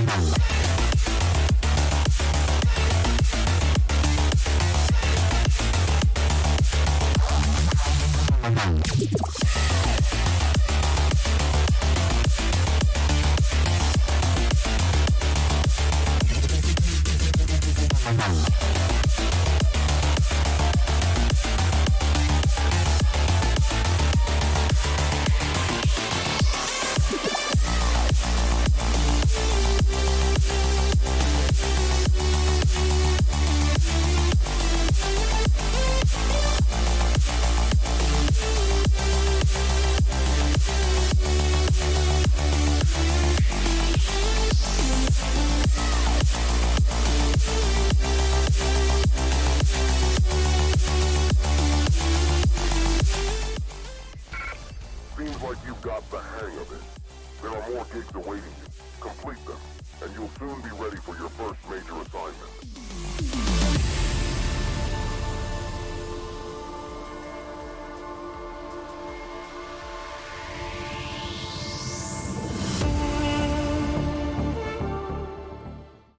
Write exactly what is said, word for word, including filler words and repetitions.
Seems like you've got the hang of it. There are more gigs awaiting you. Complete them, and you'll soon be ready for your first major assignment.